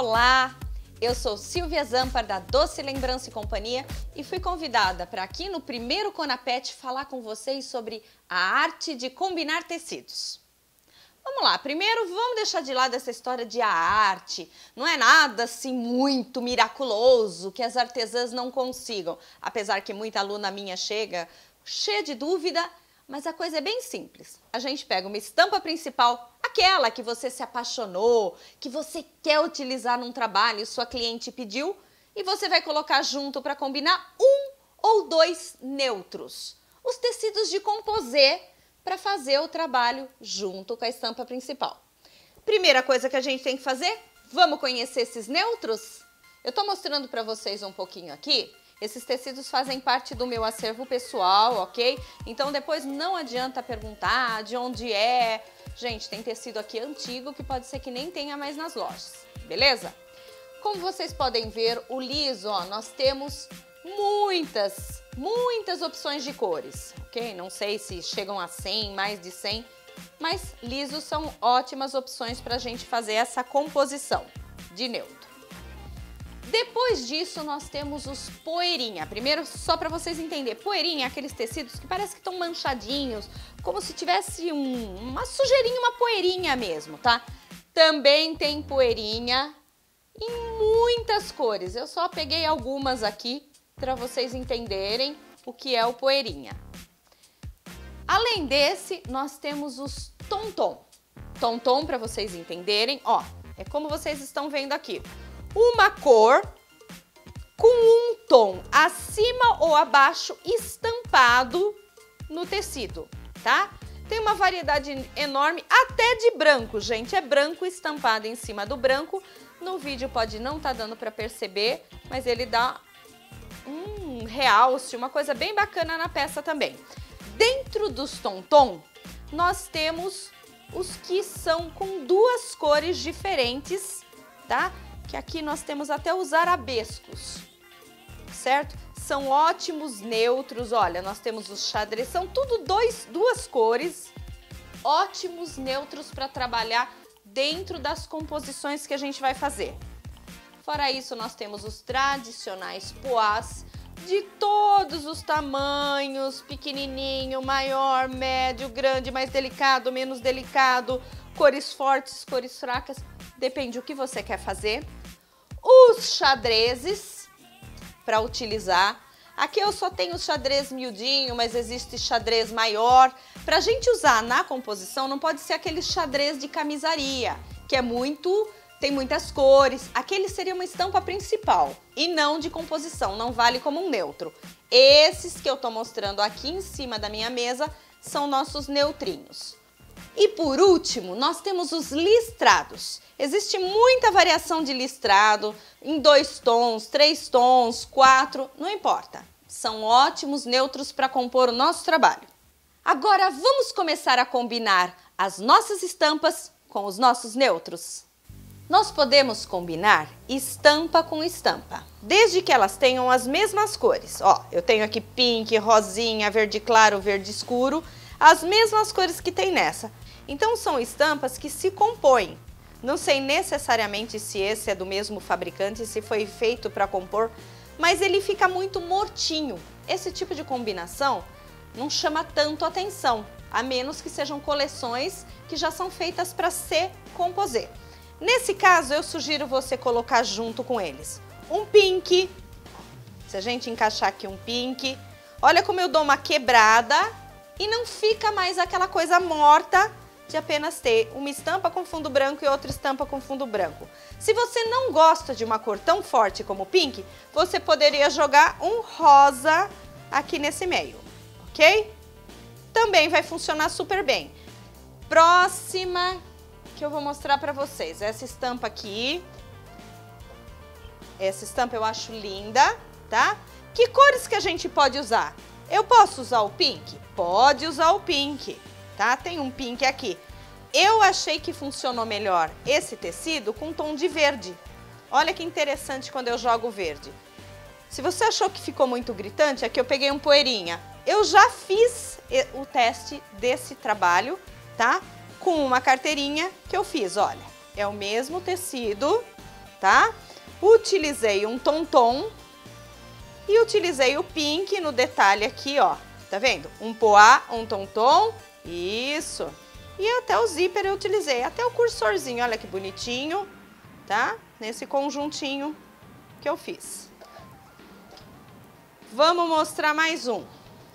Olá, eu sou Silvia Zampar da Doce Lembrança e Companhia e fui convidada para aqui no primeiro Conapet falar com vocês sobre a arte de combinar tecidos. Vamos lá, primeiro vamos deixar de lado essa história de a arte, não é nada assim muito miraculoso que as artesãs não consigam, apesar que muita aluna minha chega cheia de dúvida, mas a coisa é bem simples. A gente pega uma estampa principal, aquela que você se apaixonou, que você quer utilizar num trabalho e sua cliente pediu, e você vai colocar junto para combinar um ou dois neutros, os tecidos de composê, para fazer o trabalho junto com a estampa principal. Primeira coisa que a gente tem que fazer, vamos conhecer esses neutros? Eu estou mostrando para vocês um pouquinho aqui. Esses tecidos fazem parte do meu acervo pessoal, ok? Então depois não adianta perguntar de onde é. Gente, tem tecido aqui antigo que pode ser que nem tenha mais nas lojas, beleza? Como vocês podem ver, o liso, ó, nós temos muitas opções de cores, ok? Não sei se chegam a 100, mais de 100, mas lisos são ótimas opções para a gente fazer essa composição de neutro. Depois disso, nós temos os poeirinha. Primeiro, só para vocês entenderem, poeirinha é aqueles tecidos que parece que estão manchadinhos, como se tivesse uma sujeirinha, uma poeirinha mesmo, tá? Também tem poeirinha em muitas cores. Eu só peguei algumas aqui para vocês entenderem o que é o poeirinha. Além desse, nós temos os tom-tom. Tom-tom, para vocês entenderem, ó, é como vocês estão vendo aqui. Uma cor com um tom acima ou abaixo estampado no tecido, tá? Tem uma variedade enorme, até de branco, gente. É branco estampado em cima do branco. No vídeo pode não estar dando para perceber, mas ele dá um realce, uma coisa bem bacana na peça também. Dentro dos tom-tom, nós temos os que são com duas cores diferentes, tá? Que aqui nós temos até os arabescos, certo? São ótimos neutros, olha, nós temos os xadrez, são tudo duas cores, ótimos neutros para trabalhar dentro das composições que a gente vai fazer. Fora isso, nós temos os tradicionais poás de todos os tamanhos, pequenininho, maior, médio, grande, mais delicado, menos delicado, cores fortes, cores fracas, depende do que você quer fazer. Os xadrezes para utilizar. Aqui eu só tenho xadrez miudinho, mas existe xadrez maior. Para a gente usar na composição, não pode ser aquele xadrez de camisaria, que é tem muitas cores. Aquele seria uma estampa principal e não de composição, não vale como um neutro. Esses que eu estou mostrando aqui em cima da minha mesa são nossos neutrinhos. E por último, nós temos os listrados. Existe muita variação de listrado, em 2 tons, 3 tons, 4, não importa. São ótimos neutros para compor o nosso trabalho. Agora vamos começar a combinar as nossas estampas com os nossos neutros. Nós podemos combinar estampa com estampa, desde que elas tenham as mesmas cores. Ó, eu tenho aqui pink, rosinha, verde claro, verde escuro, as mesmas cores que tem nessa. Então são estampas que se compõem. Não sei necessariamente se esse é do mesmo fabricante, se foi feito para compor, mas ele fica muito mortinho. Esse tipo de combinação não chama tanto atenção, a menos que sejam coleções que já são feitas para se composer. Nesse caso, eu sugiro você colocar junto com eles um pink. Se a gente encaixar aqui um pink, olha como eu dou uma quebrada e não fica mais aquela coisa morta de apenas ter uma estampa com fundo branco e outra estampa com fundo branco. Se você não gosta de uma cor tão forte como o pink, você poderia jogar um rosa aqui nesse meio, ok? Também vai funcionar super bem. Próxima que eu vou mostrar para vocês, essa estampa aqui. Essa estampa eu acho linda, tá? Que cores que a gente pode usar? Eu posso usar o pink? Pode usar o pink, tá? Tem um pink aqui. Eu achei que funcionou melhor esse tecido com tom de verde. Olha que interessante quando eu jogo verde. Se você achou que ficou muito gritante, aqui eu peguei um poeirinha. Eu já fiz o teste desse trabalho, tá? Com uma carteirinha que eu fiz, olha. É o mesmo tecido, tá? Utilizei um tom-tom e utilizei o pink no detalhe aqui, ó. Tá vendo? Um poá, um tom-tom, isso. E até o zíper eu utilizei, até o cursorzinho, olha que bonitinho, tá? Nesse conjuntinho que eu fiz. Vamos mostrar mais um.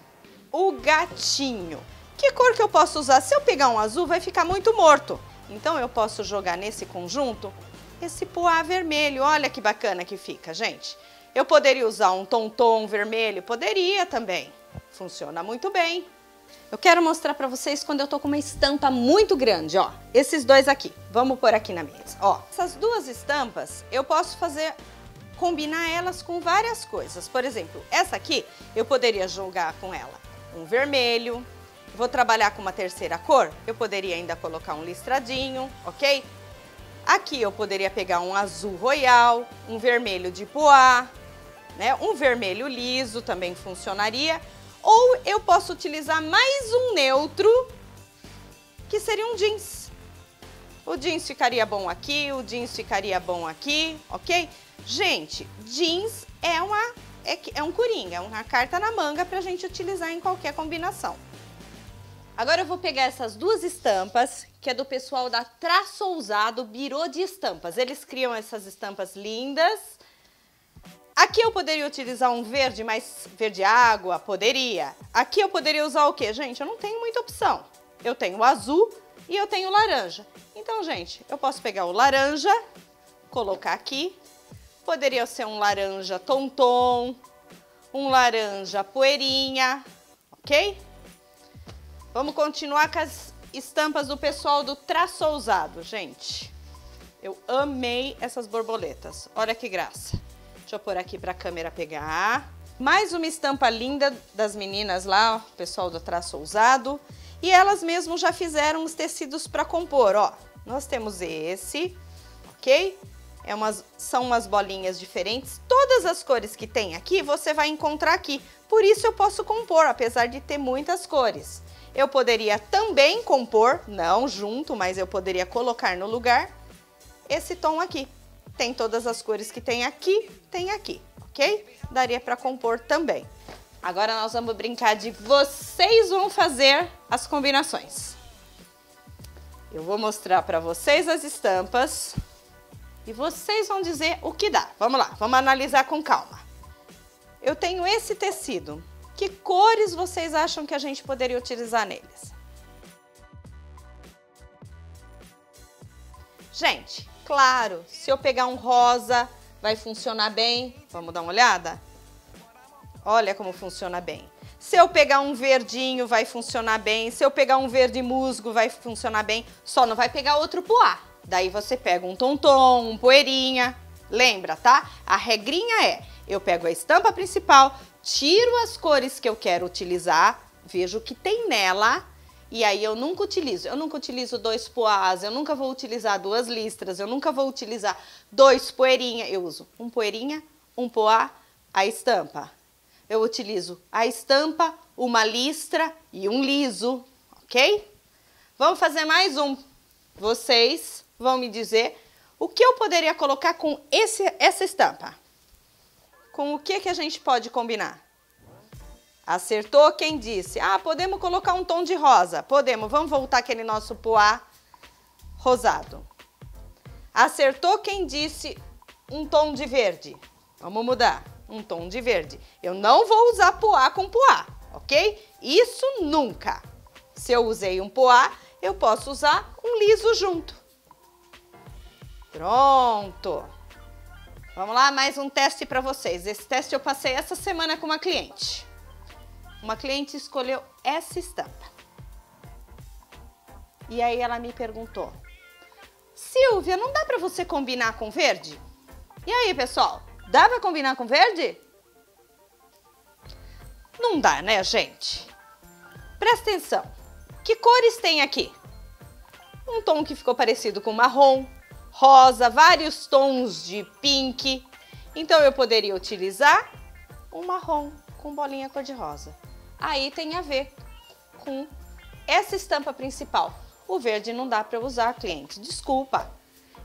O gatinho. Que cor que eu posso usar? Se eu pegar um azul, vai ficar muito morto. Então, eu posso jogar nesse conjunto esse poá vermelho. Olha que bacana que fica, gente. Eu poderia usar um tom-tom vermelho? Poderia também. Funciona muito bem. Eu quero mostrar pra vocês quando eu tô com uma estampa muito grande, ó. Esses dois aqui. Vamos pôr aqui na mesa, ó. Essas duas estampas, eu posso combinar elas com várias coisas. Por exemplo, essa aqui, eu poderia jogar com ela um vermelho. Vou trabalhar com uma terceira cor, eu poderia ainda colocar um listradinho, ok? Aqui eu poderia pegar um azul royal, um vermelho de poá, né? Um vermelho liso também funcionaria. Ou eu posso utilizar mais um neutro, que seria um jeans. O jeans ficaria bom aqui, o jeans ficaria bom aqui, ok? Gente, jeans é um coringa, é uma carta na manga pra gente utilizar em qualquer combinação. Agora eu vou pegar essas duas estampas, que é do pessoal da Traço Ousado Birô de Estampas. Eles criam essas estampas lindas. Aqui eu poderia utilizar um verde, mais verde água, poderia. Aqui eu poderia usar o quê? Gente, eu não tenho muita opção. Eu tenho o azul e eu tenho o laranja. Então, gente, eu posso pegar o laranja, colocar aqui. Poderia ser um laranja tom-tom, um laranja poeirinha, ok? Vamos continuar com as estampas do pessoal do Traço Ousado, gente. Eu amei essas borboletas. Olha que graça. Deixa eu pôr aqui para a câmera pegar. Mais uma estampa linda das meninas lá, ó, pessoal do Traço Ousado. E elas mesmo já fizeram os tecidos para compor, ó. Nós temos esse, ok? São umas bolinhas diferentes. Todas as cores que tem aqui, você vai encontrar aqui. Por isso eu posso compor, apesar de ter muitas cores. Eu poderia também compor, não junto, mas eu poderia colocar no lugar esse tom aqui. Tem todas as cores que tem aqui, ok? Daria para compor também. Agora nós vamos brincar de vocês vão fazer as combinações. Eu vou mostrar para vocês as estampas e vocês vão dizer o que dá. Vamos lá, vamos analisar com calma. Eu tenho esse tecido. Que cores vocês acham que a gente poderia utilizar neles? Gente, claro, se eu pegar um rosa, vai funcionar bem. Vamos dar uma olhada? Olha como funciona bem. Se eu pegar um verdinho, vai funcionar bem. Se eu pegar um verde musgo, vai funcionar bem. Só não vai pegar outro poá. Daí você pega um tom-tom, um poeirinha. Lembra, tá? A regrinha é, eu pego a estampa principal, tiro as cores que eu quero utilizar, vejo o que tem nela e aí eu nunca utilizo. Eu nunca utilizo dois poás, eu nunca vou utilizar duas listras, eu nunca vou utilizar dois poeirinha. Eu uso um poeirinha, um poá, a estampa. Eu utilizo a estampa, uma listra e um liso, ok? Vamos fazer mais um. Vocês vão me dizer o que eu poderia colocar com essa estampa. Com o que a gente pode combinar? Acertou quem disse? Ah, podemos colocar um tom de rosa. Podemos. Vamos voltar aquele nosso poá rosado. Acertou quem disse um tom de verde. Vamos mudar. Um tom de verde. Eu não vou usar poá com poá, ok? Isso nunca. Se eu usei um poá, eu posso usar um liso junto. Pronto. Vamos lá, mais um teste para vocês. Esse teste eu passei essa semana com uma cliente. Uma cliente escolheu essa estampa. E aí ela me perguntou: Silvia, não dá para você combinar com verde? E aí, pessoal, dá para combinar com verde? Não dá, né, gente? Presta atenção. Que cores tem aqui? Um tom que ficou parecido com marrom, rosa, vários tons de pink. Então eu poderia utilizar um marrom com bolinha cor-de-rosa. Aí tem a ver com essa estampa principal. O verde não dá para usar, cliente. Desculpa.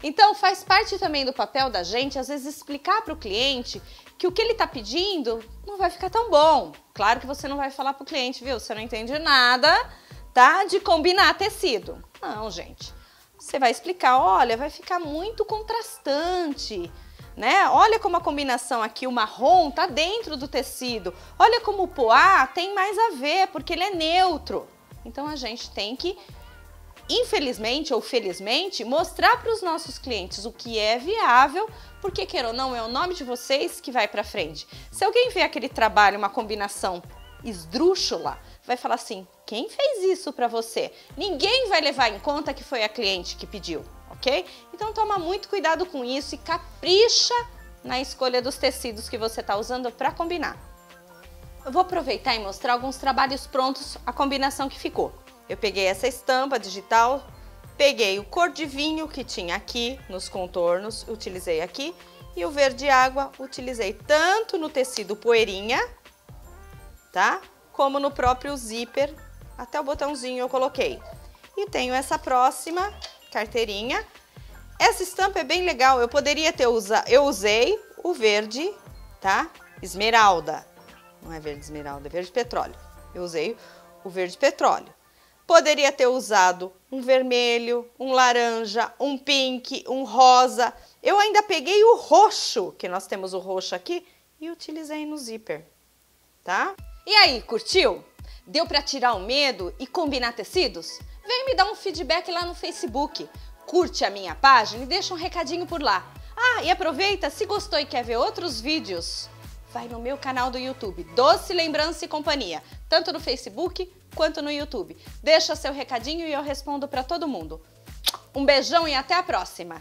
Então, faz parte também do papel da gente, às vezes, explicar para o cliente que o que ele está pedindo não vai ficar tão bom. Claro que você não vai falar para o cliente, viu? Você não entende nada, tá? De combinar tecido. Não, gente. Você vai explicar, olha, vai ficar muito contrastante, né? Olha como a combinação aqui, o marrom, tá dentro do tecido. Olha como o poá tem mais a ver, porque ele é neutro. Então, a gente tem que, infelizmente ou felizmente, mostrar para os nossos clientes o que é viável, porque, queira ou não, é o nome de vocês que vai para frente. Se alguém vê aquele trabalho, uma combinação esdrúxula, vai falar assim, quem fez isso para você? Ninguém vai levar em conta que foi a cliente que pediu, ok? Então, toma muito cuidado com isso e capricha na escolha dos tecidos que você está usando para combinar. Eu vou aproveitar e mostrar alguns trabalhos prontos, a combinação que ficou. Eu peguei essa estampa digital, peguei o cor de vinho que tinha aqui nos contornos, utilizei aqui, e o verde água utilizei tanto no tecido poeirinha, tá? Como no próprio zíper, até o botãozinho eu coloquei. E tenho essa próxima carteirinha. Essa estampa é bem legal, eu poderia ter usado, eu usei o verde, tá? Esmeralda, não é verde esmeralda, é verde petróleo. Eu usei o verde petróleo. Poderia ter usado um vermelho, um laranja, um pink, um rosa. Eu ainda peguei o roxo, que nós temos o roxo aqui, e utilizei no zíper, tá? E aí, curtiu? Deu para tirar o medo e combinar tecidos? Vem me dar um feedback lá no Facebook. Curte a minha página e deixa um recadinho por lá. Ah, e aproveita, se gostou e quer ver outros vídeos, vai no meu canal do YouTube, Doce Lembrança e Companhia, tanto no Facebook quanto no YouTube. Deixa seu recadinho e eu respondo para todo mundo. Um beijão e até a próxima!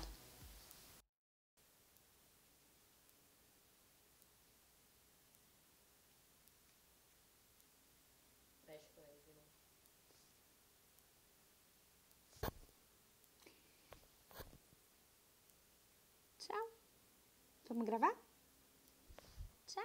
Tchau. Vamos gravar? Tchau.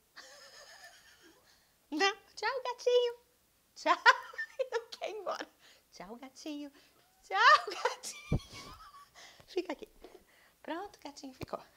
Não. Tchau, gatinho. Tchau. Não quer ir embora. Tchau, gatinho. Tchau, gatinho. Fica aqui. Pronto, gatinho ficou.